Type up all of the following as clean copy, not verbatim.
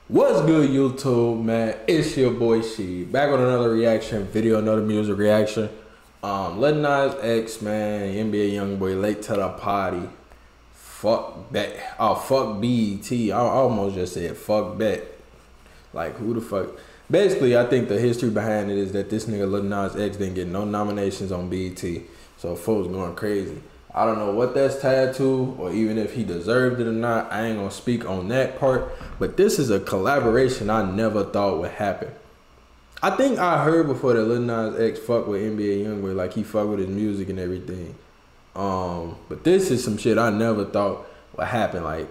What's good, YouTube, man? It's your boy She back with another reaction video, another music reaction. Lil Nas X, man, NBA YoungBoy late to the party. Fuck that. Oh, fuck BET. I almost just said fuck that. Like, who the fuck? Basically, I think the history behind it is that this nigga Lil Nas X didn't get no nominations on BET, so folks going crazy. I don't know what that's tied to, or even if he deserved it or not. I ain't gonna speak on that part, but this is a collaboration I never thought would happen. I think I heard before that Lil Nas X fuck with NBA YoungBoy, like he fuck with his music and everything. But this is some shit I never thought would happen. Like,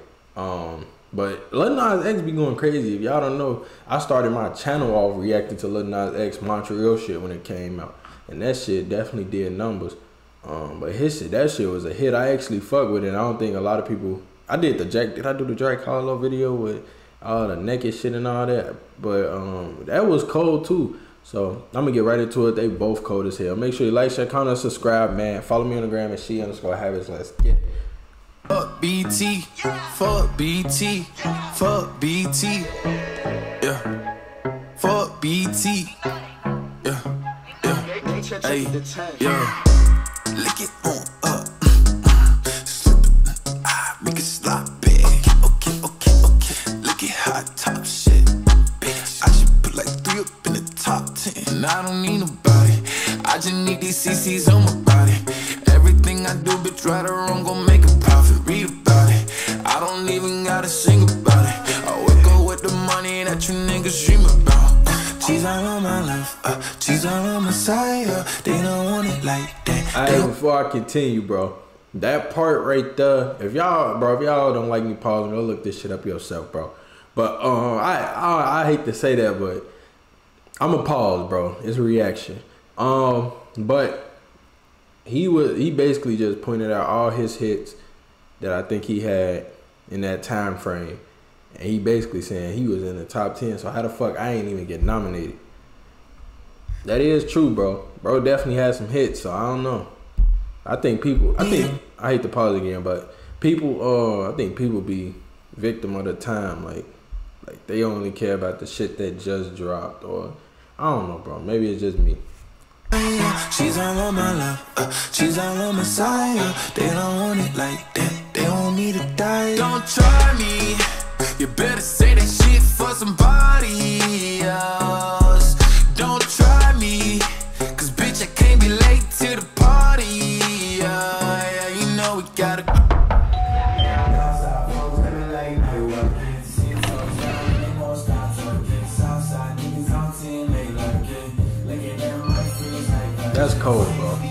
but Lil Nas X be going crazy. If y'all don't know, I started my channel off reacting to Lil Nas X Montreal shit when it came out, and that shit definitely did numbers. But his shit, that shit was a hit. I actually fuck with it. And I don't think a lot of people. I did I do the Drake Harlow video with all the naked shit and all that? But that was cold too. So I'm gonna get right into it. They both cold as hell. Make sure you like, share, comment, subscribe, man. Follow me on the gram at She_Habits. Let's get it. Fuck BT, fuck BT, fuck BT, yeah, fuck BT, yeah, hey, yeah. Lick it on up, slip it, make it sloppy. Okay. Look at hot top shit, bitch. I just put like 3 up in the top 10. And I don't need nobody, I just need these CCs on my body. Everything I do, bitch, right or wrong, gon' make a profit. Read about it, I don't even gotta sing about it. I wake up with the money that you niggas dream about. She's all on my life, she's all on my side. They don't want it like that. Alright, before I continue, bro, that part right there, if y'all don't like me pausing, go look this shit up yourself, bro. But I hate to say that, but I'ma pause, bro. It's a reaction. But he basically just pointed out all his hits that I think he had in that time frame. And he basically saying he was in the top 10, so how the fuck I ain't even get nominated? That is true, bro. Bro definitely had some hits, so I don't know. I hate to pause again, but people, I think people be victim of the time. Like they only care about the shit that just dropped, or I don't know, bro. Maybe it's just me. She's all on my love, she's all on my side. They don't want it like that, they want me to die. Don't try me, you better say that shit for somebody else. Don't try me, cause bitch I can't be late to the party. Yeah, you know we gotta. That's cold, bro.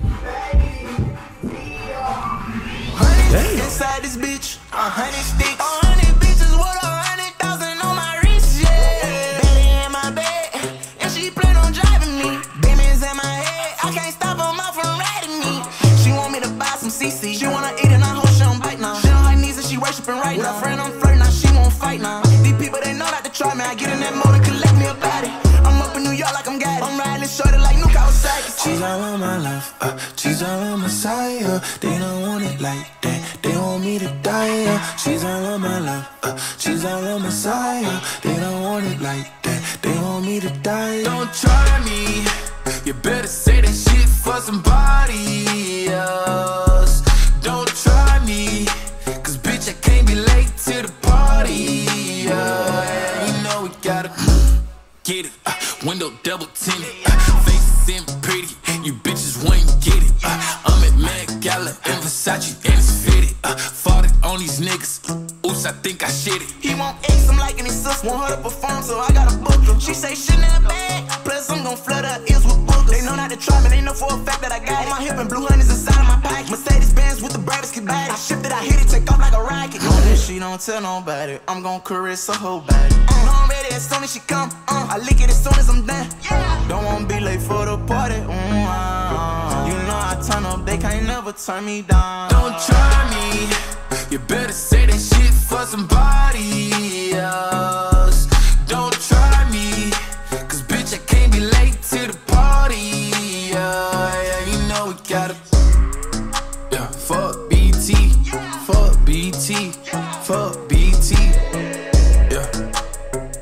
Damn. Inside this bitch, 100 sticks. 100 bitches with 100,000 on my wrist, yeah. Baby in my bed, and she plan on driving me. Demons in my head, I can't stop them out from riding me. She want me to buy some CC. She wanna eat and I hope she don't bite now. She on her knees and she worshiping right now. With a friend I'm flirting, now she won't fight now. These people, they know not to try me. I get in that mode and collect me a body. I'm up in New York like I'm got it. I'm riding shorty like New Kawasaki. She's all on my life, she's all on my side. They don't want it like that, they want me to die. She's all on my life, she's all on my side. They don't want it like that, they want me to die. Don't try me, you better say that shit for somebody else. Don't try me, cause bitch I can't be late to the party. Yeah, you know we gotta get it, window double tinted, faces in pretty, you bitches wouldn't get it. I'm at Met Gala and Versace and it's fitted. Fought it on these niggas, oops, I think I shit it. He want X, I'm liking his sister, want her to perform, so I gotta book her. She say Chanel bag, plus I'm gon' flood her ears with boogers. They know not to try me, they know for a fact that I got it. On my hip and blue honey's inside of my pocket. Mercedes Benz with the brightest kid body. I shipped it, I hit it, take off like a rocket. No, this she don't tell nobody, I'm gon' caress her whole body. No, I'm ready as soon as she come, I lick it as soon as I'm done. Don't wanna be late for the party, you know I turn up, they can't never turn me down. Don't try me, you better say that shit for somebody else. Don't try me, cause bitch I can't be late to the party. Yeah, you know we gotta. Yeah, fuck BT, fuck BT, fuck BT. Yeah.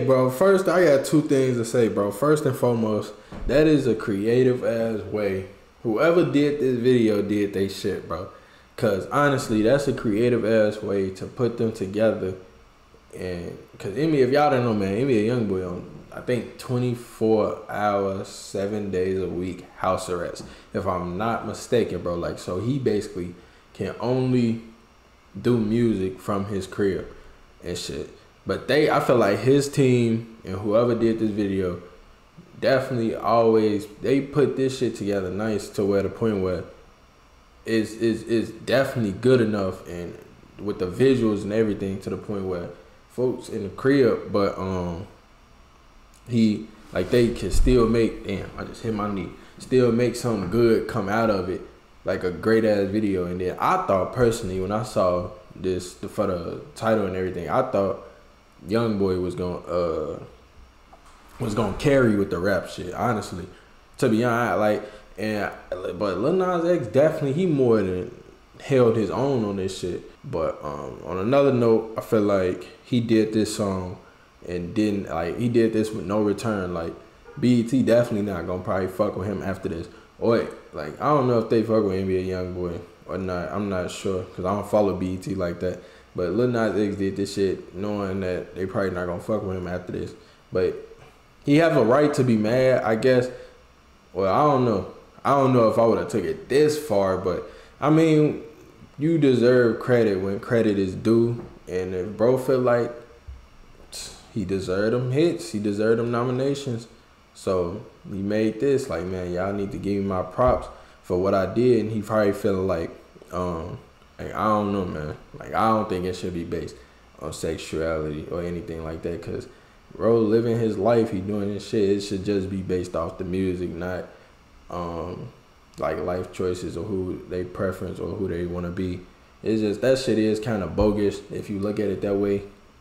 bro, first I got two things to say, bro. First and foremost, that is a creative ass way. Whoever did this video did they shit, bro. Cause honestly, that's a creative ass way to put them together. And cause if y'all don't know, man, NBA Youngboy on I think 24 hours, 7 days a week house arrest, if I'm not mistaken, bro. Like, so he basically can only do music from his crib and shit. But I feel like his team and whoever did this video definitely they put this shit together nice to where the point where it's definitely good enough and with the visuals and everything to the point where folks in the crib, but they can still make, damn, I just hit my knee, still make something good come out of it, like a great ass video. And then I thought personally when I saw this for the title and everything, I thought Youngboy was gonna carry with the rap shit, honestly, to be honest. But Lil Nas X definitely, he more than held his own on this shit. But on another note, I feel like he did this song and he did this with no return. Like, BET definitely not gonna probably fuck with him after this. Or I don't know if they fuck with NBA Youngboy or not. I'm not sure because I don't follow BET like that. But Lil Nas X did this shit knowing that they probably not gonna fuck with him after this. But he have a right to be mad, I guess. Well, I don't know. I don't know if I would have took it this far, but I mean, you deserve credit when credit is due. And if bro feel like he deserved them hits, he deserved them nominations, so he made this, like, man, y'all need to give me my props for what I did. And he probably feeling like I don't know, man. Like, I don't think it should be based on sexuality or anything like that. Cause bro living his life, he doing his shit. It should just be based off the music, not like life choices or who they preference or who they want to be. It's just that shit is kind of bogus if you look at it that way.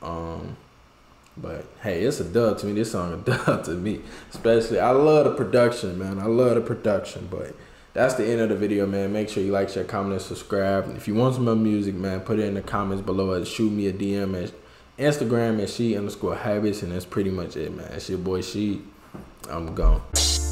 But hey, it's a dub to me. This song a dub to me. Especially, I love the production, man. I love the production. But that's the end of the video, man. Make sure you like, share, comment, and subscribe. If you want some more music, man, put it in the comments below or shoot me a DM at Instagram at she_habits, and that's pretty much it, man. It's your boy She. I'm gone.